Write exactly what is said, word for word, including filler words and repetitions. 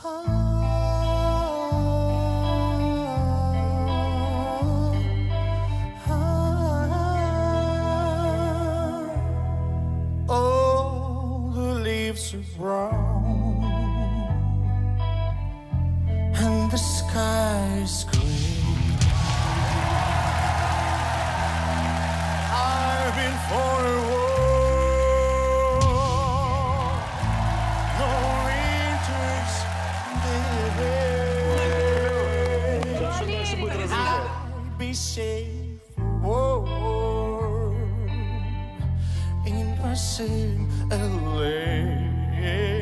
All the leaves are brown and the sky is gray. I've been for a walk, no winter's day. I'll be safe, warm in my same L A.